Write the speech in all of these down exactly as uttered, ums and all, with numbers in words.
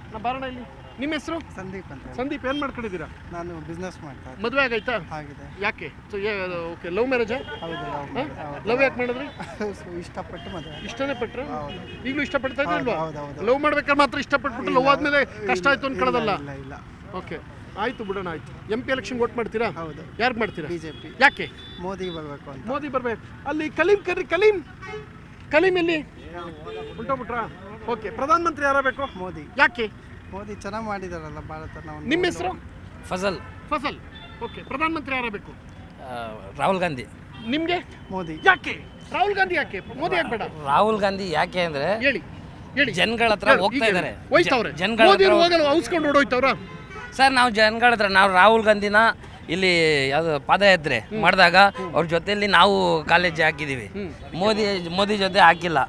ನಾ ಬಾರಣ ಇಲ್ಲಿ. ನಿಮ್ಮ ಹೆಸರು? ಸಂದೀಪ್ ಅಂತ. ಸಂದೀಪ್, ಏನು ಮಾಡ್ಕೊಂಡಿದ್ದೀರಾ? ನಾನು ಬಿಸ್ನೆಸ್ ಮಾಡ್ತಾ ಇದ್ದೀನಿ. ಮದುವೆ ಆಗೈತಾ? ಆಗಿದೆ. ಯಾಕೆ? ಓಕೆ, ಲವ್ ಮ್ಯಾರೇಜಾ? ಹೌದು. ಲವ್ ಯಾಕೆ ಮಾಡಿದ್ರಿ? ಇಷ್ಟಪಟ್ಟು ಮದುವೆ. ಇಷ್ಟನೇ ಪಟ್ರು? ಈಗಲೂ ಇಷ್ಟಪಡ್ತಾ ಇದ್ರಲ್ವಾ? ಹೌದು ಹೌದು. ಲವ್ ಮಾಡ್ಬೇಕಾದ್ರೆ ಮಾತ್ರ ಇಷ್ಟಪಟ್ಬಿಟ್ಟು ಲವ್ ಆದ್ಮೇಲೆ ಕಷ್ಟ ಆಯ್ತು ಅನ್ಕೊಳ್ಳೋದಲ್ಲ. ಇಲ್ಲ ಇಲ್ಲ. ಓಕೆ, ಆಯ್ತು ಬಿಡೋಣ. ಆಯ್ತು. ಎಂ ಪಿ ಎಲೆಕ್ಷನ್ ವೋಟ್ ಮಾಡ್ತೀರಾ? ಹೌದು. ಯಾರಿಗೆ ಮಾಡ್ತೀರಾ? ಬಿಜೆಪಿ. ಯಾಕೆ? ಮೋದಿ ಬರಬೇಕು ಅಂತ. ಮೋದಿ ಬರ್ಬೇಕು. ಅಲ್ಲಿ ಕಲೀಂ ಕರ್ರಿ. ಕಲೀಂ ಕಲೀಂ ಎಲ್ಲಿ ಉಂಟೋಗ್ಬಿಟ್ರಾ? ಓಕೆ, ಪ್ರಧಾನ ಮಂತ್ರಿ ಯಾರಬೇಕು? ಮೋದಿ. ಯಾಕೆ? ಮೋದಿ ಚೆನ್ನಾಗಿ ಮಾಡಿದಾರಲ್ಲ ಭಾರತ. ನಾವು. ನಿಮ್ಮ ಹೆಸರು? ಫಸಲ್. ಫಸಲ್. ಓಕೆ, ಪ್ರಧಾನ ಮಂತ್ರಿ ಯಾರಬೇಕು? ರಾಹುಲ್ ಗಾಂಧಿ. ನಿಮಗೆ? ಮೋದಿ. ಯಾಕೆ ರಾಹುಲ್ ಗಾಂಧಿ? ಯಾಕೆ ಮೋದಿ ಯಾಕೆ ಬೇಡ? ರಾಹುಲ್ ಗಾಂಧಿ ಯಾಕೆ ಅಂದ್ರೆ ಹೇಳಿ ಹೇಳಿ. ಜನಗಳ ಹತ್ರ ಹೋಗ್ತಾ ಇದ್ದಾರೆ. ಹೋಯ್ತವ್ರೆ ಜನಗಳ ಮೋದಿ ಹೋಗಲ್ಲ, ಔಸ್ಕೊಂಡು ಓಡೋಯ್ತವ್ರ. ಸರ್ ನಾವು ಜನಗಳ ಹತ್ರ ನಾವು ರಾಹುಲ್ ಗಾಂಧಿನ ಇಲ್ಲಿ ಯಾವುದು ಪಾದಯಾತ್ರೆ ಮಾಡಿದಾಗ ಅವ್ರ ಜೊತೆಯಲ್ಲಿ ನಾವು ಕಾಲೇಜ್ ಹಾಕಿದ್ದೀವಿ. ಮೋದಿ ಮೋದಿ ಜೊತೆ ಹಾಕಿಲ್ಲ.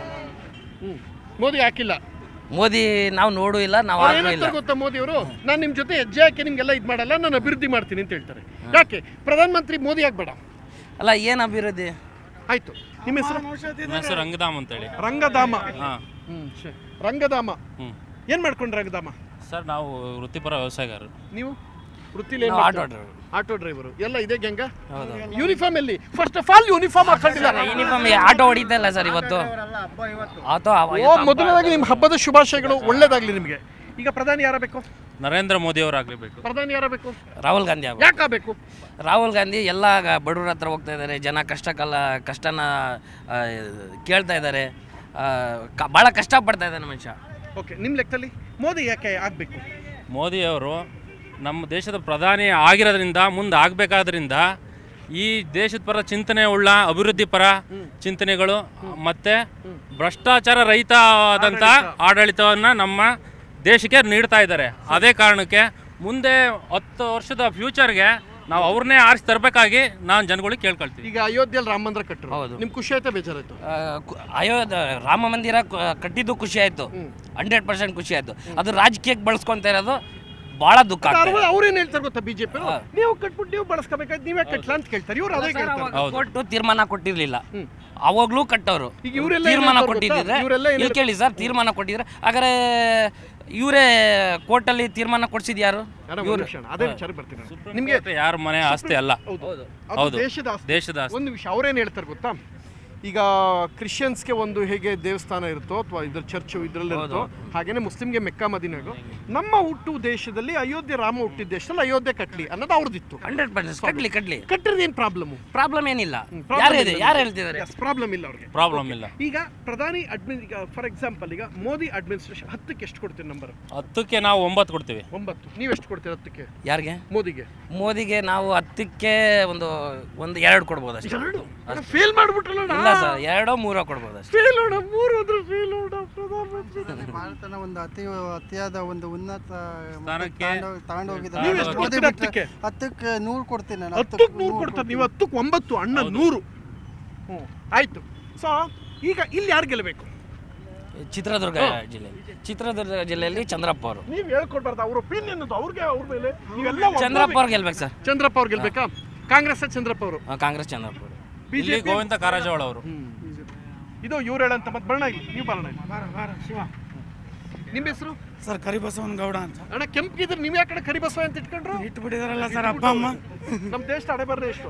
ಮೋದಿ ಹಾಕಿಲ್ಲ. ಮೋದಿ ನಾವು ನೋಡೂ ಇಲ್ಲ, ನಾವು ಹಾಕೂ ಇಲ್ಲ. ಗೊತ್ತಾ ಮೋದಿ ಅವರು, ನಾನು ನಿಮ್ಮ ಜೊತೆ ಹೆಜ್ಜೆ ಹಾಕಿ ನಿಮ್ಗೆಲ್ಲ ಇದು ಮಾಡಲ್ಲ, ನಾನು ಅಭಿವೃದ್ಧಿ ಮಾಡ್ತೀನಿ ಅಂತ ಹೇಳ್ತಾರೆ. ಯಾಕೆ ಪ್ರಧಾನ ಮಂತ್ರಿ ಮೋದಿ ಆಗ್ಬೇಡ? ಅಲ್ಲ, ಏನು ಅಭಿವೃದ್ಧಿ? ಆಯ್ತು. ನಿಮ್ಮ ಹೆಸರು? ನನ್ನ ಹೆಸರು ರಂಗಧಾಮ ಅಂತೇಳಿ. ರಂಗಧಾಮ. ಹಾಂ. ಹ್ಞೂ ರಂಗಧಾಮ. ಹ್ಞೂ ಏನು ಮಾಡ್ಕೊಂಡ್ರೆ ರಂಗಧಾಮ? ಸರ್ ನಾವು ವೃತ್ತಿಪರ ವ್ಯವಸಾಯಗಾರರು. ನೀವು ವೃತ್ತಿಲಿ ಏನು? Auto driver. ಆಟೋ ಡ್ರೈವರು ಎಲ್ಲ ಇದೆ ಗ್ಯಾಂಗ. ಹೌದು. ಯೂನಿಫಾರ್ಮ್ ಎಲ್ಲಿ? ಫಸ್ಟ್ ಆಫ್ ಆಲ್ ಯೂನಿಫಾರ್ಮ್ ಹಾಕೊಂಡಿಲ್ಲ. ಯೂನಿಫಾರ್ಮ್ ಆಟೋ ಹೊಡಿತಾ ಇಲ್ಲ ಸರ್ ಇವತ್ತು. ಆಟೋ ಓ, ಮೊದಲನೇದಾಗಿ ನಿಮ್ಮ ಹಬ್ಬದ ಶುಭಾಶಯಗಳು, ಒಳ್ಳೇದಾಗ್ಲಿ ನಿಮಗೆ. ಈಗ ಪ್ರಧಾನಿ ಯಾರಬೇಕು? ನರೇಂದ್ರ ಮೋದಿ ಅವರು ಆಗಲೇಬೇಕು. ಪ್ರಧಾನಿ ಯಾರಬೇಕು? ರಾಹುಲ್ ಗಾಂಧಿ. ಯಾಕೆ ಆಗಬೇಕು? ರಾಹುಲ್ ಗಾಂಧಿ ಎಲ್ಲ ಬಡವ್ರ ಹತ್ರ ಹೋಗ್ತಾ ಇದ್ದಾರೆ. ಜನ ಕಷ್ಟ ಕಲ್ಲ ಕಷ್ಟನ ಆ, ಕೇಳ್ತಾ ಇದ್ದಾರೆ. ಭಾಳ ಕಷ್ಟಪಡ್ತಾ ಇದ್ದಾನೆ ಮನುಷ್ಯ. ಓಕೆ, ನಿಮ್ಮ ಲೆಕ್ಕದಲ್ಲಿ ಮೋದಿ ಯಾಕೆ ಆಗಬೇಕು? ಮೋದಿಯವರು ನಮ್ಮ ದೇಶದ ಪ್ರಧಾನಿ ಆಗಿರೋದ್ರಿಂದ, ಮುಂದೆ ಆಗಬೇಕಾದ್ರಿಂದ ಈ ದೇಶದ ಪರ ಚಿಂತನೆ ಉಳ್ಳ ಅಭಿವೃದ್ಧಿ ಪರ ಚಿಂತನೆಗಳು ಮತ್ತು ಭ್ರಷ್ಟಾಚಾರ ರಹಿತ ಆದಂಥ ಆಡಳಿತವನ್ನು ನಮ್ಮ ದೇಶಕ್ಕೆ ನೀಡ್ತಾ ಇದ್ದಾರೆ. ಅದೇ ಕಾರಣಕ್ಕೆ ಮುಂದೆ ಹತ್ತು ವರ್ಷದ ಫ್ಯೂಚರ್ಗೆ ನಾವು ಅವ್ರನ್ನೇ ಆರಿಸಿ ತರಬೇಕಾಗಿ ನಾನು ಜನಗಳಿಗೆ ಕೇಳ್ಕೊಳ್ತೀವಿ. ಈಗ ಅಯೋಧ್ಯೆಯಲ್ಲಿ ರಾಮ ಮಂದಿರ ಕಟ್ಟರು. ಹೌದು. ನಿಮ್ಗೆ ಖುಷಿ ಆಯ್ತಾ ಬೇಜಾರಾಯ್ತು? ಅಯೋಧ್ಯ ರಾಮ ಮಂದಿರ ಕಟ್ಟಿದ್ದು ಖುಷಿ ಆಯಿತು, ಹಂಡ್ರೆಡ್ ಪರ್ಸೆಂಟ್ ಖುಷಿ ಆಯಿತು. ಅದು ರಾಜಕೀಯಕ್ಕೆ ಬಳಸ್ಕೊತಾ ಇರೋದು ಭಾಳ ದುಃಖ. ಅವ್ರೇನು ಹೇಳ್ತಾರೆ ಗೊತ್ತಾ, ಬಿಜೆಪಿ ನೀವು ಕಟ್ಬಿಟ್ಟು ನೀವು ಬಳಸ್ಕೋಬೇಕಾಯ್ತು, ನೀವೇ ಕಟ್ಲಾ ಅಂತ ಕೇಳ್ತಾರೆ. ಇವ್ರು ಅದೇ ಕೇಳ್ತಾರೆ. ಕೊಟ್ಟು ತೀರ್ಮಾನ ಕೊಟ್ಟಿರಲಿಲ್ಲ, ಅವಾಗಲೂ ಕಟ್ಟವರು. ಈಗ ಇವರೆಲ್ಲ ತೀರ್ಮಾನ ಕೊಟ್ಟಿದ್ರೆ ಇಲ್ಲಿ ಕೇಳಿ ಸರ್, ತೀರ್ಮಾನ ಕೊಟ್ಟಿದ್ರೆ ಹಾಗಾದ್ರೆ ಇವರೇ ಕೋರ್ಟಲ್ಲಿ ತೀರ್ಮಾನ ಕೊಡ್ಸಿದ್ ಯಾರು? ಅದೇ ವಿಚಾರ ಬರ್ತೀನಿ. ನಿಮಗೆ ಯಾರ ಮನೆ ಆಸ್ತಿ ಅಲ್ಲ, ಹೌದು, ದೇಶದ ಆಸ್ತಿ. ದೇಶದ ಆಸ್ತಿ. ಒಂದು ವಿಷಯ ಅವ್ರೇನು ಹೇಳ್ತಾರೆ ಗೊತ್ತಾ, ಈಗ ಕ್ರಿಶ್ಚಿಯನ್ಸ್ಗೆ ಒಂದು ಹೇಗೆ ದೇವಸ್ಥಾನ ಇರುತ್ತೋ ಅಥವಾ ಇದ್ರ ಚರ್ಚು ಇದರಲ್ಲಿ ಇರುತ್ತೋ, ಹಾಗೇನೆ ಮುಸ್ಲಿಮ್ಗೆ ಮೆಕ್ಕಾ ಮದೀನಾಗೋ, ನಮ್ಮ ಹುಟ್ಟು ದೇಶದಲ್ಲಿ ಅಯೋಧ್ಯೆ, ರಾಮ ಹುಟ್ಟಿದ ದೇಶದಲ್ಲಿ ಅಯೋಧ್ಯೆ ಕಟ್ಲಿ ಅನ್ನೋದು ಅವ್ರದ್ದಿತ್ತು. ಹಂಡ್ರೆಡ್ ಪರ್ಸೆಂಟ್ ಕಟ್ಲಿ ಕಟ್ಲಿ ಕಟ್ಟಿರೋದು ಏನು ಪ್ರಾಬ್ಲಮ್? ಪ್ರಾಬ್ಲಮ್ ಏನಿಲ್ಲ. ಯಾರು ಹೇಳ್ತಿದ್ದಾರೆ ಪ್ರಾಬ್ಲಮ್ ಇಲ್ಲ ಅವ್ರಿಗೆ? ಪ್ರಾಬ್ಲಮ್ ಇಲ್ಲ. ಈಗ ಪ್ರಧಾನಿ ಅಡ್ಮಿನ್, ಈಗ ಫಾರ್ ಎಕ್ಸಾಂಪಲ್ ಈಗ ಮೋದಿ ಅಡ್ಮಿನಿಸ್ಟ್ರೇಷನ್ ಹತ್ತಕ್ಕೆ ಎಷ್ಟು ಕೊಡ್ತೀರಿ ನಂಬರ್? ಹತ್ತಕ್ಕೆ ನಾವು ಒಂಬತ್ತು ಕೊಡ್ತೀವಿ. ಒಂಬತ್ತು. ನೀವು ಎಷ್ಟು ಕೊಡ್ತೀರಿ ಹತ್ತಕ್ಕೆ? ಯಾರಿಗೆ? ಮೋದಿಗೆ. ಮೋದಿಗೆ ನಾವು ಹತ್ತಕ್ಕೆ ಒಂದು ಒಂದು ಎರಡು ಕೊಡ್ಬೋದು ಅಷ್ಟೇ. ಎರಡು ಫೇಲ್ ಮಾಡ್ಬಿಟ್ರಲ್ಲ. ಇಲ್ಲ ಸರ್, ಎರಡೋ ಮೂರೋ ಕೊಡ್ಬೋದು ಅಷ್ಟೇ. ಫೇಲ್ ನೋಡ, ಮೂರು ಅಂದ್ರೆ ಫೇಲ್ ನೋಡ. ಪ್ರಧಾನಮಂತ್ರಿ ಭಾರತನ ಒಂದು ಅತಿ ಅತಿಯಾದ ಒಂದು ಉನ್ನತ ಸ್ಥಾನಕ್ಕೆ ತಗೊಂಡು ಹೋಗಿದ್ದಾರೆ. ನೀವು ಎಷ್ಟು ಕೊಡ್ತೀರಿ ಹತ್ತಕ್ಕೆ? ಹತ್ತಕ್ಕೆ ನೂರು ಕೊಡ್ತೀನಿ ನಾನು. ಹತ್ತಕ್ಕೆ ನೂರು ಕೊಡ್ತಾರೆ, ನೀವು ಹತ್ತಕ್ಕೆ ಒಂಬತ್ತು, ಅಣ್ಣ ನೂರು. ಹ್ಞೂ ಆಯ್ತು. ಸೊ ಈಗ ಇಲ್ಲಿ ಯಾರು ಗೆಲ್ಲಬೇಕು? ಚಿತ್ರದುರ್ಗ ಜಿಲ್ಲೆ. ಚಿತ್ರದುರ್ಗ ಜಿಲ್ಲೆಯಲ್ಲಿ ಚಂದ್ರಪ್ಪ ಅವರು. ನೀವು ಹೇಳ್ಕೊಡ್ಬಾರ್ದು, ಅವ್ರ ಒಪಿನಿಯನ್ ಅದು ಅವ್ರಿಗೆ, ಅವ್ರ ಮೇಲೆ ನೀವೆಲ್ಲ. ಚಂದ್ರಪ್ಪ ಅವ್ರು ಗೆಲ್ಬೇಕು ಸರ್. ಚಂದ್ರಪ್ಪ ಅವ್ರು ಗೆಲ್ಬೇಕಾ? ಕಾಂಗ್ರೆಸ್ ಚಂದ್ರಪ್ಪ ಅವರು? ಕಾಂಗ್ರೆಸ್ ಚಂದ್ರಪ್ಪ ಅವರು. ಇಲ್ಲಿ ಗೋವಿಂದ ಕಾರಜೋಳ ಅವರು. ಇದು ಇವ್ರು ಹೇಳಂತ ಮತ್ತೆ ಬರೋಣ ಇಲ್ಲಿ, ನೀವು ಬರೋಣ ಶಿವ. ನಿಮ್ಮ ಹೆಸರು? ಸರ್ ಕರಿಬಸವನ ಗೌಡ ಅಂತ. ಅಣ್ಣ ಕೆಂಪಿದ್ರೆ ನೀವು ಯಾಕಡೆ ಕರಿಬಸವ ಅಂತ ಇಟ್ಕೊಂಡ್ರು? ಇಟ್ಬಿಟ್ಟಿದಾರಲ್ಲ ಸರ್ ಅಪ್ಪ ಅಮ್ಮ. ನಮ್ಮ ದೇಶದ ಹಣೆ ಬರ್ರೆ ಎಷ್ಟು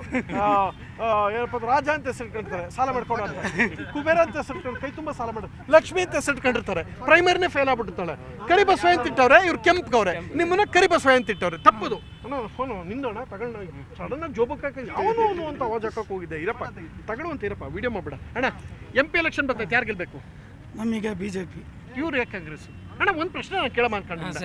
ಏನಪ್ಪ, ರಾಜ ಅಂತ ಹೆಸರಿಟ್ಕೊಂಡಿರ್ತಾರೆ, ಸಾಲ ಮಾಡ್ಕೊಂಡು ಅಂತ. ಕುಬೇರ ಅಂತ ಹೆಸರಿಟ್ಕೊಂಡು ಕೈ ತುಂಬ ಸಾಲ ಮಾಡ. ಲಕ್ಷ್ಮಿ ಅಂತ ಹೆಸರಿಟ್ಕೊಂಡಿರ್ತಾರೆ, ಪ್ರೈಮರಿನೇ ಫೇಲ್ ಆಗ್ಬಿಟ್ಟಿರ್ತಾಳೆ. ಕರಿಬಸವ ಅಂತ ಇಟ್ಟವ್ರೆ ಇವ್ರು, ಕೆಂಪ್ಗವ್ರೆ. ನಿಮ್ಮನ್ನ ಕರಿಬಸವ ಅಂತ ಇಟ್ಟವ್ರೆ, ತಪ್ಪದು. ಅಣ್ಣ ಫೋನು ನಿಂದೋಣ ತಗೊಂಡು ಸಡನ್ ಆಗಿ ಜೋಬಕ್ಕೆ ಅವನು ಅವನು ಅಂತ ಅವಾಜ್ ಹಾಕಕ್ಕೆ ಹೋಗಿದ್ದೆ. ಇರಪ್ಪ ತಗೊಳ್ಳೋ ಅಂತ ಇರಪ್ಪ, ವಿಡಿಯೋ ಮಾಡ್ಬೇಡ. ಅಣ್ಣ ಎಂ ಪಿ ಎಲೆಕ್ಷನ್ ಬರ್ತೈತೆ, ಯಾರು ಗೆಲ್ಬೇಕು? ನಮಗೆ ಬಿಜೆಪಿ. ಇವ್ರು ಯಾಕೆ ಕಾಂಗ್ರೆಸ್? ಅಣ್ಣ ಒಂದು ಪ್ರಶ್ನೆ ನಾನು ಕೇಳಮ್ಮ ಅನ್ಕೊಂಡೆ.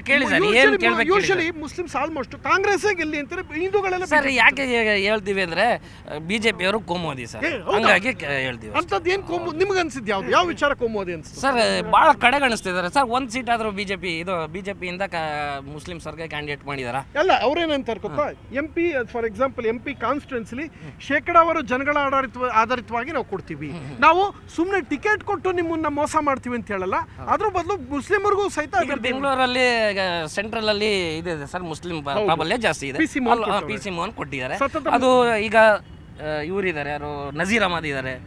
ಯೂಶಲಿ ಮುಸ್ಲಿಮ್ಸ್ ಆಲ್ಮೋಸ್ಟ್ ಕಾಂಗ್ರೆಸ್ ಗೆಲ್ಲಿ ಅಂತಾರೆ, ಹಿಂದೂಗಳೆಲ್ಲ. ಸರ್ ಯಾಕೆ ಹೇಳ್ತೀವಿ ಅಂದ್ರೆ ಬಿಜೆಪಿ ಅವರು ಕೋಮೋದಿ ಸರ್, ಹಂಗಾಗಿ ಹೇಳ್ತೀವಿ. ಅಂತದ್ದು ಏನು ಕೋಮು ನಿಮ್ಗೆ ಅನ್ಸಿದ್? ಯಾವ್ದು ಯಾವ ವಿಚಾರ ಕೋಮೋದಿ ಅನ್ಸುತ್ತೆ ಸರ್? ಭಾಳ ಕಡೆಗಣಿಸ್ತಿದ್ದಾರೆ ಸರ್. ಒಂದು ಸೀಟ್ ಆದರೂ ಬಿಜೆಪಿ ಇದು ಬಿಜೆಪಿಯಿಂದ ಮುಸ್ಲಿಂ ಸರ್ಗೆ ಕ್ಯಾಂಡಿಡೇಟ್ ಮಾಡಿದಾರ. ಅಲ್ಲ, ಅವ್ರೇನಂತಾರೆ ಗೊತ್ತಾ, M P for example M P ಕಾನ್ಸ್ಟಿಟ್ಯೂನ್ಸಿಲಿ ಶೇಕಡಾವಾರು ಜನಗಳ ಆಡಳಿತ ಆಧಾರಿತವಾಗಿ ನಾವು ಕೊಡ್ತೀವಿ. ನಾವು ಸುಮ್ಮನೆ ಟಿಕೆಟ್ ಕೊಟ್ಟು ನಿಮ್ಮನ್ನ ಮೋಸ ಮಾಡ್ತೀವಿ ಅಂತ ಹೇಳಲ್ಲ. ಅದ್ರ ಬದಲು ಮುಸ್ಲಿಮರಿಗೂ ಸಹಿತ ಬೆಂಗಳೂರಲ್ಲಿ ಸೆಂಟ್ರಲ್ ಅಲ್ಲಿ ಇದೆ ಸರ್, ಮುಸ್ಲಿಂ ಪ್ರಾಬಲ್ಯ ಜಾಸ್ತಿ ಇದೆ. ಪಿ ಸಿ ಮೋಹನ್ ಕೊಟ್ಟಿದ್ದಾರೆ. ಅದು ಈಗ ಇವರಿದ್ದಾರೆ, ಯಾರು ನಜೀರ್ ಅಹಮದ್ ಇದ್ದಾರೆ,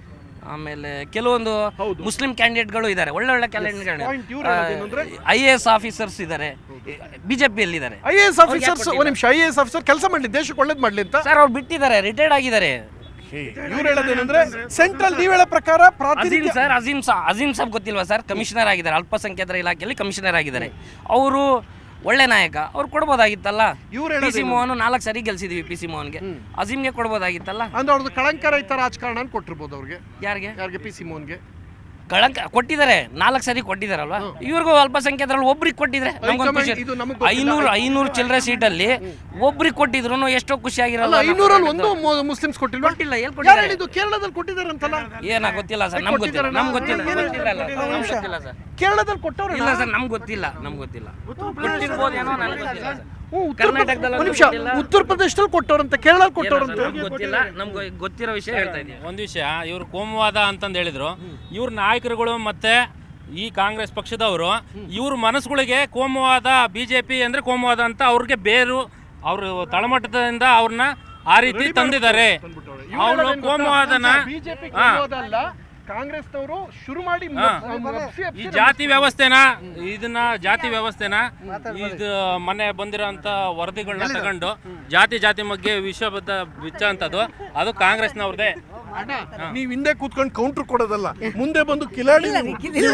ಆಮೇಲೆ ಕೆಲವೊಂದು ಮುಸ್ಲಿಂ ಕ್ಯಾಂಡಿಡೇಟ್ಗಳು ಇದ್ದಾರೆ, ಒಳ್ಳೆ ಒಳ್ಳೆ Point ಇವ್ರು ಹೇಳೋದೇನಂದ್ರೆ ಐ ಎ ಎಸ್ ಆಫೀಸರ್ಸ್ ಇದ್ದಾರೆ ಬಿಜೆಪಿಯಲ್ಲಿ ಇದ್ದಾರೆ. ಐ ಎ ಎಸ್ ಆಫೀಸರ್ಸ್ ಒಂದು ನಿಮಿಷ ಐ ಎ ಎಸ್ ಆಫೀಸರ್ ಕೆಲಸ ಮಾಡಲಿ, ದೇಶಕ್ಕೆ ಒಳ್ಳೇದು ಮಾಡಲಿ ಅಂತ ಸರ್ ಅವ್ರು ಬಿಟ್ಟಿದ್ದಾರೆ, ರಿಟೈರ್ಡ್ ಆಗಿದ್ದಾರೆ. ಇವ್ರು ಹೇಳೋದೇನಂದ್ರೆ ಸೆಂಟ್ರಲ್ ನೀವು ಹೇಳೋ ಪ್ರಕಾರ ಅಜೀಮ್ ಪ್ರಾತಿನಿಧ್ಯ ಸರ್ ಅಜೀಮ್ ಸಾ ಅಜೀಮ್ ಸಾಬ್ ಗೊತ್ತಿಲ್ವಾ ಸರ್, ಕಮಿಷನರ್ ಆಗಿದ್ದಾರೆ, ಅಲ್ಪಸಂಖ್ಯಾತರ ಇಲಾಖೆಯಲ್ಲಿ ಕಮಿಷನರ್ ಆಗಿದ್ದಾರೆ. ಅವರು ಒಳ್ಳೆ ನಾಯಕ, ಅವ್ರು ಕೊಡ್ಬೋದಾಗಿತ್ತಲ್ಲ. ಇವ್ರು ಪಿ ಸಿ ಮೋಹನ್ ನಾಲ್ಕು ಸರಿ ಗೆಲ್ಸಿದೀವಿ, ಪಿ ಸಿ ಮೋಹನ್ಗೆ. ಅಜೀಮ್ಗೆ ಕೊಡ್ಬೋದಾಗಿತ್ತಲ್ಲ. ಅಂದ್ರೆ ಅವ್ರದ್ದು ಕಳಂಕ ರಹಿತ ರಾಜಕಾರಣ ಅಂತ ಕೊಟ್ಟಿರ್ಬೋದು ಅವ್ರಿಗೆ. ಯಾರಿಗೆ ಯಾರಿಗೆ? ಪಿ ಸಿ ಮೋಹನ್ಗೆ ಕಳಂಕ ಕೊಟ್ಟಿದ್ದಾರೆ, ನಾಲ್ಕು ಸರಿ ಕೊಟ್ಟಿದ್ದಾರಲ್ವಾ. ಇವ್ರಿಗೂ ಅಲ್ಪಸಂಖ್ಯಾತರಲ್ಲಿ ಒಬ್ರಿಗೆ ಕೊಟ್ಟಿದ್ರೆ ನಮ್ಗೊಂದು ಖುಷಿ. ಇದು ನಮಗೆ ಗೊತ್ತಿಲ್ಲ. ಐನೂರು ಐನೂರು ಚಿಲ್ಲರೆ ಸೀಟಲ್ಲಿ ಒಬ್ರಿಗೆ ಕೊಟ್ಟಿದ್ರು ಎಷ್ಟೋ ಖುಷಿ ಆಗಿರಲ್ಲ. ಐನೂರಲ್ಲಿ ಒಂದು ಮುಸ್ಲಿಮ್ಸ್ ಕೊಟ್ಟಿಲ್ವಾ? ಕೊಟ್ಟಿಲ್ಲ. ಎಲ್ಲಿ ಯಾರು ಕೊಟ್ಟಿದ್ದಾರೆ? ಹೇಳಿದ್ದು? ಕೇರಳದಲ್ಲಿ ಕೊಟ್ಟಿದ್ದಾರೆ ಅಂತಲ್ಲ. ಏನ ಗೊತ್ತಿಲ್ಲ ಸರ್, ನಮ್ಗೆ ಗೊತ್ತಿಲ್ಲ. ನಮ್ಗೆ ಗೊತ್ತಿಲ್ಲ ಗೊತ್ತಿಲ್ಲ ಅಲ್ಲ. ನಮ್ಗೆ ಗೊತ್ತಿಲ್ಲ ಸರ್. ಕೇರಳದಲ್ಲಿ ಕೊಟ್ಟವ್ರು ಇಲ್ಲ ಸರ್, ನಮ್ಗೆ ಗೊತ್ತಿಲ್ಲ. ನಮ್ಗೆ ಗೊತ್ತಿಲ್ಲ. ಕೊಟ್ಟಿರ್ಬೋದೇನೋ, ನನಗೆ ಗೊತ್ತಿಲ್ಲ ಸರ್. ಕರ್ನಾಟಕದಲ್ಲಿ ಒಂದು ನಿಮಿಷ, ಉತ್ತರ ಪ್ರದೇಶದಲ್ಲಿ ಕೊಟ್ಟವ್ರಂತೆ, ಕೇರಳದಲ್ಲಿ ಕೊಟ್ಟವ್ರಂತೆ. ನಮ್ಗೆ ಗೊತ್ತಿಲ್ಲ. ನಮ್ಗೆ ಗೊತ್ತಿರೋ ವಿಷಯ ಹೇಳ್ತಾ ಇದ್ದೀನಿ. ಒಂದು ವಿಷಯ, ಇವರು ಕೋಮುವಾದ ಅಂತಂದು ಹೇಳಿದ್ರು. ಇವ್ರ ನಾಯಕರುಗಳು ಮತ್ತೆ ಈ ಕಾಂಗ್ರೆಸ್ ಪಕ್ಷದವರು ಇವ್ರ ಮನಸ್ಸುಗಳಿಗೆ ಕೋಮುವಾದ, ಬಿಜೆಪಿ ಅಂದ್ರೆ ಕೋಮುವಾದ ಅಂತ ಅವ್ರಿಗೆ ಬೇರು, ಅವರು ತಳಮಟ್ಟದಿಂದ ಅವ್ರನ್ನ ಆ ರೀತಿ ತಂದಿದ್ದಾರೆ. ಅವರು ಕೋಮುವಾದನ ಬಿಜೆಪಿ ಹಾ ಕಾಂಗ್ರೆಸ್ನವರು ಶುರು ಮಾಡಿ ಈ ಜಾತಿ ವ್ಯವಸ್ಥೆನ ಇದನ್ನ ಜಾತಿ ವ್ಯವಸ್ಥೆನ ಇದು ಮೊನ್ನೆ ಬಂದಿರೋಂಥ ವರದಿಗಳನ್ನ ತಗೊಂಡು ಜಾತಿ ಜಾತಿ ಬಗ್ಗೆ ವಿಶ್ವಬದ್ಧ ಬಿಚ್ಚ ಅಂತದ್ದು ಅದು ಕಾಂಗ್ರೆಸ್ನವ್ರದೇ. ನೀವ್ ಹಿಂದೆ ಕೂತ್ಕೊಂಡು ಕೌಂಟರ್ ಕೊಡೋದಲ್ಲ, ಮುಂದೆ ಬಂದು ಕಿಲಾಡಿ ಒಂದ್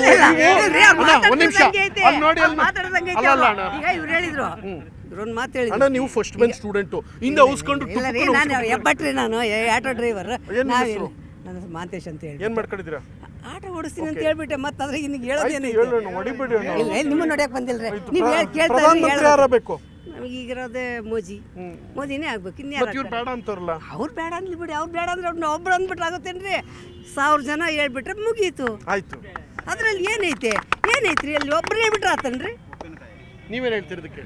ನಿಮಿಷ ಅಲ್ಲಿ ನೋಡಿ. ಇವ್ರು ಹೇಳಿದ್ರು ಇವ್ರೊಂದು ಮಾತು ಹೇಳಿದ್ರು. ಅಣ್ಣ ನೀವು ಫಸ್ಟ್ ಬೆಂಚ್ ಸ್ಟೂಡೆಂಟ್, ಹಿಂದೆ ಉಸ್ಕೊಂಡು ಇಲ್ಲ ರೀ, ನಾನು ಹೆಬ್ಬಟ್ರಿ, ನಾನು ಆಟೋ ಡ್ರೈವರ್. ನಾವೇನು ನನ್ನ ಮಾಂತೇಶ್ ಅಂತ ಹೇಳಿ ಏನ್ ಮಾಡ್ಕೊಂಡಿದ್ದೀರಾ? ಆಟೋ ಓಡಿಸ್ತೀನಿ ಅಂತ ಹೇಳ್ಬಿಟ್ಟೆ. ಮತ್ತೆ ಅದ್ರಾಗ ನಿಮ್ಗೆ ಹೇಳೋದೇನೈತೆ? ಹೊಡಿಬೇಡಿ. ಇಲ್ಲ, ನಿಮ್ಮನ್ನ ನೋಡ್ಯಾಕ ಬಂದಿಲ್ರಿ. ನೀವು ಕೇಳ್ತಾ ಪ್ರಧಾನಮಂತ್ರಿ ಯಾರಬೇಕು? ನಮಗೆ ಈಗಿರೋದೇ ಮೋದಿ. ಮೋದಿನೇ ಆಗ್ಬೇಕು. ಇವ್ರು ಇನ್ಯಾರು ಬೇಡ ಅಂತಾರಲ್ಲ. ಅವ್ರು ಬೇಡ ಅನ್ಲಿ ಬಿಡಿ. ಅವ್ರು ಬೇಡ ಅಂದ್ರೆ ಅವ್ರನ್ನ ಒಬ್ರು ಅಂದ್ಬಿಟ್ರೆ ಆಗುತ್ತೇನ್ರಿ? ಸಾವಿರ ಜನ ಹೇಳ್ಬಿಟ್ರೆ ಮುಗೀತು. ಆಯ್ತು, ಅದ್ರಲ್ಲಿ ಏನೈತೆ? ಏನೈತ್ರಿ ಅಲ್ಲಿ? ಒಬ್ರು ಹೇಳ್ಬಿಟ್ರೆ ಆತನ್ರಿ? ನೀವೇನ್ ಹೇಳ್ತಿರೋದಕ್ಕೆ?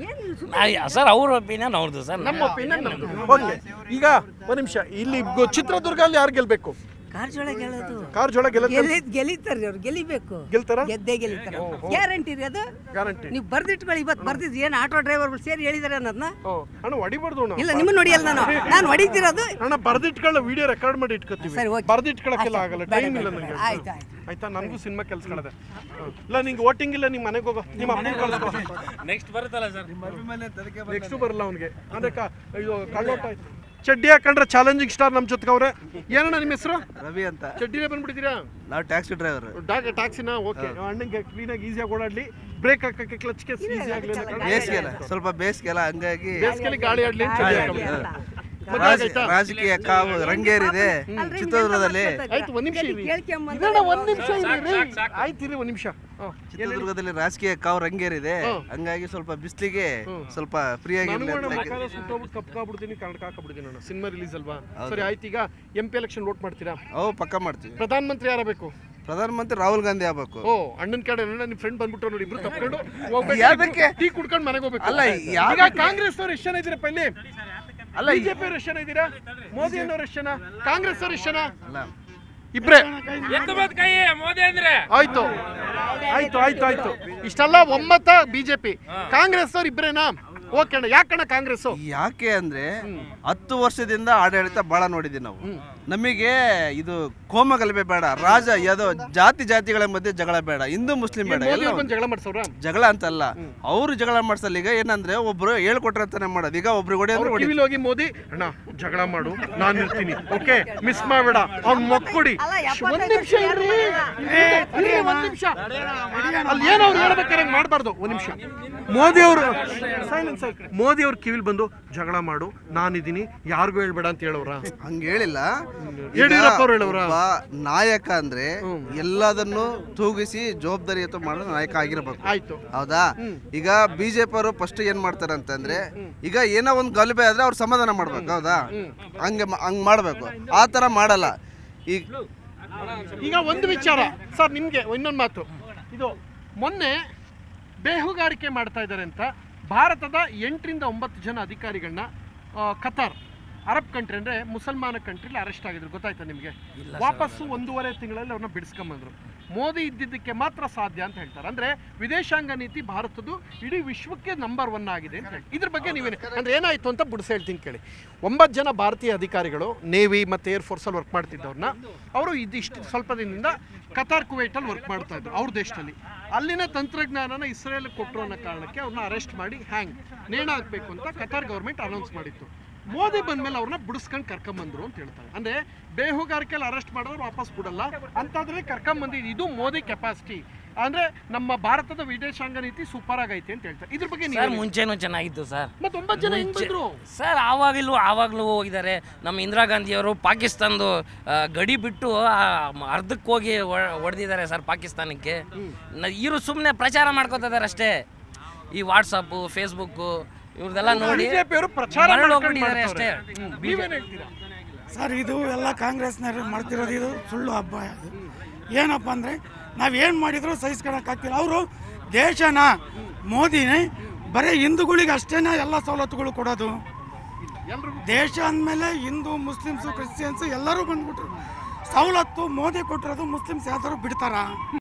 ಸರ್ ಅವ್ರ ಒಪಿನಿಯನ್ ಅವ್ರದ್ದು ಸರ್, ನಮ್ಮ ಒಪಿನಿಯನ್ ನಮ್ದು. ಓಕೆ, ಈಗ ಒಂದ್ ನಿಮಿಷ, ಇಲ್ಲಿ ಗೊ- ಚಿತ್ರದುರ್ಗ ಅಲ್ಲಿ ಯಾರು ಗೆಲ್ಬೇಕು? ಕಾರಜೋಳ ಗೆಲ್ಲೋದು. ಕಾರಜೋಳ ಗೆಲ್ಲತ್ತೆ? ಗೆಲ್ಲಿ ಗೆಲ್ಲಿತಾರ್ರಿ ಅವ್ರು. ಗೆಲ್ಲಿಬೇಕು. ಗೆಲ್ತಾರ? ಗೆದ್ದೇ ಗೆಲ್ಲಿತಾರ. ಗ್ಯಾರಂಟಿ ರೀ ಅದು. ಗ್ಯಾರಂಟಿ. ನೀವು ಬರ್ದಿಟ್ಕೊಳ್ಳಿ. ಇವತ್ತು ಬರ್ದಿದ್ರಿ ಏನು ಆಟೋ ಡ್ರೈವರ್ಗಳು ಸೇರಿ ಹೇಳಿದಾರೆ ಅನ್ನೋದನ್ನ. ಅಣ್ಣ ಹೊಡಿಬಾರ್ದು ಅಣ್ಣ. ಇಲ್ಲ, ನಿಮ್ಮನ್ನ ನೋಡಿಯಲ್ಲ ನಾನು. ನಾನು ಹೊಡಿತಿರೋದು. ಅಣ್ಣ ಬರ್ದಿಟ್ಕೊಳ್ಳ ವಿಡಿಯೋ ರೆಕಾರ್ಡ್ ಮಾಡಿ ಇಟ್ಕೋತೀವಿ. ಸರಿ, ಓಕೆ. ಬರ್ದಿಟ್ಕೊಳಕ್ಕೆಲ್ಲ ಆಗಲ್ಲ, ಟೈಮ್ ಇಲ್ಲ ನನಗೆ. ಆಯ್ತು ಆಯ್ತು ಆಯ್ತಾ? ನನಗೂ ಸಿನಿಮಾ ಕೆಲ್ಸಗಳದೆ. ಇಲ್ಲ ನಿಂಗೆ ವೋಟಿಂಗ್ ಇಲ್ಲ, ನಿಮ್ಮ ಮನೆಗೆ ಹೋಗೋ, ನಿಮ್ಮ ಅಪ್ಪ ಕಳ್ಸ್ಕೊ. ನೆಕ್ಸ್ಟ್ ಬರುತ್ತಲ್ಲ ಸರ್, ನೆಕ್ಸ್ಟ್ ಬರಲ್ಲ ಅವನಿಗೆ. ಅದಕ್ಕೆ ಇದು ಕಳ್ಳೋಟ ಆಯ್ತು. ಚಡ್ಡಿ ಹಾಕೊಂಡ್ರೆ ಚಾಲೆಂಜಿಂಗ್ ಸ್ಟಾರ್ ನಮ್ಮ ಜೊತೆಗೆ ಅವ್ರೆ. ಏನಣ್ಣ ನಿಮ್ಮ ಹೆಸರು? ರವಿ ಅಂತ. ಚಡ್ಡಿನೇ ಬಂದ್ಬಿಟ್ಟಿದ್ದೀರಾ? ನಾವು ಟ್ಯಾಕ್ಸಿ ಡ್ರೈವರ್. ಟ್ಯಾಕ್ಸಿನ? ಓಕೆ. ಅಣ್ಣಂಗೆ ಕ್ಲೀನಾಗಿ ಈಸಿಯಾಗಿ ಓಡಾಡ್ಲಿ, ಬ್ರೇಕ್ ಹಾಕಕ್ಕೆ ಕ್ಲಚ್ಗೆ ಈಸಿ ಆಗಲಿ. ಬೇಸಿಗೆಲ್ಲ ಸ್ವಲ್ಪ ಬೇಸಿಗೆಲ್ಲ ಹಂಗಾಗಿ ಬೇಸಿಗೆಲಿ ಗಾಳಿ ಆಡ್ಲಿ ಅಂತ ಚಡ್ಡಿ ಹಾಕೊಂಡ್ಬಿಟ್ಟಿದ್ದೀರಾ? ಮದುವೆ ಆಗಾಯ್ತಾ? ರಾಜಕೀಯ ಕಾವು ರಂಗೇರಿದೆ ಚಿತ್ರದುರ್ಗದಲ್ಲಿ. ಆಯ್ತು, ಒಂದ್ ನಿಮಿಷ ಇರಿ. ಕೇಳ್ಕೊಂಬಂದ್ರೆ ಇದಣ್ಣ, ಒಂದ್ ನಿಮಿಷ ಇರಿ. ಆಯ್ತು ಇರಿ, ಒಂದ್ ನಿಮಿಷ. ಹಾ, ಚಿತ್ರದುರ್ಗದಲ್ಲಿ ರಾಜಕೀಯ ಕಾವು ರಂಗೇರಿದೆ, ಹಂಗಾಗಿ ಸ್ವಲ್ಪ ಬಿಸಿಲಿಗೆ ಸ್ವಲ್ಪ ಫ್ರೀ ಆಗಿರ್ಲಿ ನನಗೂ ಅಂತ. ಮಕಾಲ ಸುಟ್ಟೋಗ್ಬಿಟ್ಟು ಕಪ್ಕಾಗ್ಬಿಡ್ತೀನಿ, ಕನ್ನಡಕ ಹಾಕ್ಬಿಡ್ತೀನಿ ಅಣ್ಣ. ಸಿನಿಮಾ ರಿಲೀಸ್ ಅಲ್ವಾ? ಸರಿ ಆಯ್ತು. ಈಗ ಎಂ ಪಿ ಎಲೆಕ್ಷನ್ ವೋಟ್ ಮಾಡ್ತೀರಾ? ಅವು ಪಕ್ಕ ಮಾಡ್ತೀವಿ. ಪ್ರಧಾನಮಂತ್ರಿ ಯಾರಬೇಕು? ಪ್ರಧಾನಮಂತ್ರಿ ರಾಹುಲ್ ಗಾಂಧಿ ಆಗ್ಬೇಕು. ಓ, ಅಣ್ಣನ ಕಡೆ ನಿಮ್ಮ ಫ್ರೆಂಡ್ ಬಂದ್ಬಿಟ್ಟು ನೋಡಿ, ಇಬ್ರು ತಪ್ಕೊಂಡು ಯಾವ್ದಕ್ಕೆ? ಹೋಗ್ಬೇಕು, ಟೀ ಕುಡ್ಕೊಂಡು ಮನೆಗೆ ಹೋಗ್ಬೇಕು. ಅಲ್ಲ, ಈಗ ಕಾಂಗ್ರೆಸ್ ಅವ್ರು ಎಷ್ಟು ಜನ ಇದ್ದೀರಾ ಪಲ್ಲಿ? ಅಲ್ಲ, ಬಿಜೆಪಿ ಅವ್ರು ಎಷ್ಟು ಜನ ಇದ್ದೀರಾ? ಮೋದಿ ಅನ್ನೋರು ಎಷ್ಟು ಜನ? ಕಾಂಗ್ರೆಸ್ ಅವ್ರು ಎಷ್ಟು ಜನ? ಅಲ್ಲ, ಇಬ್ರೇ. ಎತ್ತು ಬದ್ ಕೈ ಮೋದಿ ಅಂದ್ರೆ ಆಯ್ತು ಆಯ್ತು ಆಯ್ತು ಆಯ್ತು ಇಷ್ಟೆಲ್ಲ ಒಮ್ಮತ ಬಿಜೆಪಿ, ಕಾಂಗ್ರೆಸ್ ಅವ್ರು ಇಬ್ರೇನಾ? ಓಕೆ ಅಣ್ಣ. ಯಾಕಣ್ಣ ಕಾಂಗ್ರೆಸ್? ಯಾಕೆ ಅಂದ್ರೆ ಹತ್ತು ವರ್ಷದಿಂದ ಆಡಳಿತ ಬಹಳ ನೋಡಿದ್ವಿ ನಾವು. ನಮಗೆ ಇದು ಕೋಮ ಗಲಭೆ ಬೇಡ, ರಾಜ ಯಾವ್ದೋ ಜಾತಿ ಜಾತಿಗಳ ಮಧ್ಯೆ ಜಗಳ ಬೇಡ, ಹಿಂದೂ ಮುಸ್ಲಿಂ ಬೇಡ, ಎಲ್ಲ ಬಂದು ಜಗಳ ಮಾಡ್ಸವ್ರ? ಜಗಳ ಅಂತಲ್ಲ, ಅವ್ರು ಜಗಳ ಮಾಡ್ಸಲ್ಲ. ಈಗ ಏನಂದ್ರೆ ಒಬ್ರು ಹೇಳ್ಕೊಟ್ರಂತಾನೆ ಮಾಡೋದು. ಈಗ ಒಬ್ರಿಗೆ ಹೊಡಿ ಅಂದ್ರೆ ಹೊಡಿ. ಟಿವಿಲಿ ಹೋಗಿ ಮೋದಿ ಅಣ್ಣ ಜಗಳ ಮಾಡು, ನಾನು ಇರ್ತೀನಿ, ಓಕೆ ಮಿಸ್ ಮಾಡಬೇಡ, ಅವ್ನ್ ಮಕ್ಕುಡಿ. ಒಂದ್ ನಿಮಿಷ ಇರ್ರಿ, ಇರ್ರಿ, ಒಂದ್ ನಿಮಿಷ. ಅಲ್ಲಿ ಏನೋ ಅವ್ರು ಹೇಳ್ಬೇಕಾರೆ ಮಾಡಬಾರ್ದು. ಒಂದ್ ನಿಮಿಷ. ಮೋದಿ ಅವರು ಸೈಲೆನ್ಸ್. ಮೋದಿ ಅವ್ರ ಕಿವಿಲ್ ಬಂದು ಜಗಳ ಮಾಡು, ನಾನಿದ್ದೀನಿ, ಯಾರಿಗೂ ಹೇಳ್ಬೇಡ ಅಂತ ಹೇಳೋರ? ಹಂಗ ಹೇಳಿಲ್ಲ. ಯಡಿಯೂರಪ್ಪ ಅವ್ರು ಹೇಳೋರ? ನಾಯಕ ಅಂದ್ರೆ ಎಲ್ಲದನ್ನು ತೂಗಿಸಿ ಜವಾಬ್ದಾರಿಯುತ ಮಾಡೋ ನಾಯಕ ಆಗಿರ್ಬೇಕು. ಆಯ್ತು, ಹೌದಾ? ಈಗ ಬಿಜೆಪಿ ಅವರು ಫಸ್ಟ್ ಏನ್ ಮಾಡ್ತಾರೆ ಅಂತಂದ್ರೆ, ಈಗ ಏನೋ ಒಂದ್ ಗಲಭೆ ಆದ್ರೆ ಅವ್ರು ಸಮಾಧಾನ ಮಾಡ್ಬೇಕು. ಹೌದಾ? ಹಂಗೆ ಹಂಗ್ ಮಾಡ್ಬೇಕು. ಆ ತರ ಮಾಡಲ್ಲ. ಈಗ ಈಗ ಒಂದು ವಿಚಾರ ಸರ್, ನಿಮ್ಗೆ ಇನ್ನೊಂದು ಮಾತು. ಇದು ಮೊನ್ನೆ ಬೇಹುಗಾರಿಕೆ ಮಾಡ್ತಾ ಇದ್ದಾರೆ ಅಂತ ಭಾರತದ ಎಂಟರಿಂದ ಒಂಬತ್ತು ಜನ ಅಧಿಕಾರಿಗಳನ್ನ ಕತಾರ್, ಅರಬ್ ಕಂಟ್ರಿ ಅಂದ್ರೆ ಮುಸಲ್ಮಾನ ಕಂಟ್ರಿಲಿ ಅರೆಸ್ಟ್ ಆಗಿದ್ರು. ಗೊತ್ತಾಯ್ತಾ ನಿಮಗೆ? ವಾಪಸ್ಸು ಒಂದೂವರೆ ತಿಂಗಳಲ್ಲಿ ಅವ್ರನ್ನ ಬಿಡಿಸ್ಕೊಂಬಂದ್ರು. ಮೋದಿ ಇದ್ದಿದ್ದಕ್ಕೆ ಮಾತ್ರ ಸಾಧ್ಯ ಅಂತ ಹೇಳ್ತಾರೆ. ಅಂದರೆ ವಿದೇಶಾಂಗ ನೀತಿ ಭಾರತದ್ದು ಇಡೀ ವಿಶ್ವಕ್ಕೆ ನಂಬರ್ ಒನ್ ಆಗಿದೆ ಅಂತ ಹೇಳಿ. ಇದ್ರ ಬಗ್ಗೆ ನೀವೇನು ಅಂದರೆ ಏನಾಯಿತು ಅಂತ ಬಿಡಿಸಿ ಹೇಳ್ತೀನಿ ಕೇಳಿ. ಒಂಬತ್ತು ಜನ ಭಾರತೀಯ ಅಧಿಕಾರಿಗಳು ನೇವಿ ಮತ್ತು ಏರ್ ಫೋರ್ಸಲ್ಲಿ ವರ್ಕ್ ಮಾಡ್ತಿದ್ದವ್ರನ್ನ ಅವರು ಇದಿಷ್ಟು ಸ್ವಲ್ಪ ದಿನದಿಂದ ಕತಾರ್ ಕುವೈಟಲ್ಲಿ ವರ್ಕ್ ಮಾಡ್ತಾ ಇದ್ರು ಅವ್ರ ದೇಶದಲ್ಲಿ. ಅಲ್ಲಿನ ತಂತ್ರಜ್ಞಾನನ ಇಸ್ರೇಲ್ ಕೊಟ್ಟರು ಅನ್ನೋ ಕಾರಣಕ್ಕೆ ಅವ್ರನ್ನ ಅರೆಸ್ಟ್ ಮಾಡಿ ಹ್ಯಾಂಗ್ ನೇಣ ಹಾಕಬೇಕು ಅಂತ ಕತಾರ್ ಗೌರ್ಮೆಂಟ್ ಅನೌನ್ಸ್ ಮಾಡಿತ್ತು. ಮೋದಿ ಬಂದಮೇಲೆ ಅವ್ರನ್ನ ಬಿಡಿಸ್ಕೊಂಡು ಕರ್ಕೊಂಬಂದ್ರು ಅಂತ ಹೇಳ್ತಾರೆ. ಅಂದರೆ ಬೇಹುಗಾರಿಕೆಯಲ್ಲಿ ಅರೆಸ್ಟ್ ಮಾಡಿದ್ರೆ ವಾಪಸ್ ಬಿಡಲ್ಲ ಅಂತಾದ್ರೆ ಕರ್ಕೊಂಬಂದಿದ್ದು. ಇದು ಮೋದಿ ಕೆಪಾಸಿಟಿ. ಅಂದರೆ ನಮ್ಮ ಭಾರತದ ವಿದೇಶಾಂಗ ನೀತಿ ಸೂಪರ್ ಆಗೈತೆ ಅಂತ ಹೇಳ್ತಾರೆ. ಇದ್ರ ಬಗ್ಗೆ ಸರ್ ಮುಂಚೆನೂ ಚೆನ್ನಾಗಿತ್ತು ಸರ್. ಮತ್ತೆ ಒಂಬತ್ತು ಜನ ಹೆಂಗ್ ಬಂದ್ರು ಸರ್? ಆವಾಗಲೂ ಆವಾಗಲೂ ಹೋಗಿದ್ದಾರೆ. ನಮ್ಮ ಇಂದಿರಾ ಗಾಂಧಿಯವರು ಪಾಕಿಸ್ತಾನದ ಗಡಿ ಬಿಟ್ಟು ಅರ್ಧಕ್ಕೆ ಹೋಗಿ ಹೊಡೆದಿದ್ದಾರೆ ಸರ್ ಪಾಕಿಸ್ತಾನಕ್ಕೆ. ಇವರು ಸುಮ್ಮನೆ ಪ್ರಚಾರ ಮಾಡ್ಕೋತಾ ಇದ್ದಾರೆ ಅಷ್ಟೇ. ಈ ವಾಟ್ಸಪ್ಪು ಫೇಸ್ಬುಕ್ಕು ಇವ್ರದೆಲ್ಲ ನೋಡಿ ಬಿಜೆಪಿಯವರು ಪ್ರಚಾರ ಹೋಗ್ಬಿಟ್ಟಿದ್ದಾರೆ ಅಷ್ಟೇ. ನೀವೇನು ಹೇಳ್ತೀರಾ ಸರ್? ಇದು ಎಲ್ಲ ಕಾಂಗ್ರೆಸ್ನವ್ರು ಮಾಡ್ತಿರೋದು ಇದು ಸುಳ್ಳು ಹಬ್ಬ. ಅದು ಏನಪ್ಪ ಅಂದರೆ ನಾವೇನು ಮಾಡಿದ್ರು ಸಹಿಸ್ಕೊಳಕ್ಕಾಗ್ತಿಲ್ಲ. ಅವರು ದೇಶನ ಮೋದಿನೇ ಬರೀ ಹಿಂದೂಗಳಿಗೆ ಅಷ್ಟೇ ಎಲ್ಲ ಸವಲತ್ತುಗಳು ಕೊಡೋದು. ದೇಶ ಅಂದಮೇಲೆ ಹಿಂದೂ ಮುಸ್ಲಿಮ್ಸು ಕ್ರಿಶ್ಚಿಯನ್ಸು ಎಲ್ಲರೂ ಬಂದ್ಬಿಟ್ರು. ಸವಲತ್ತು ಮೋದಿ ಕೊಟ್ಟಿರೋದು ಮುಸ್ಲಿಮ್ಸ್ ಯಾವ್ದಾದ್ರು ಬಿಡ್ತಾರಾ?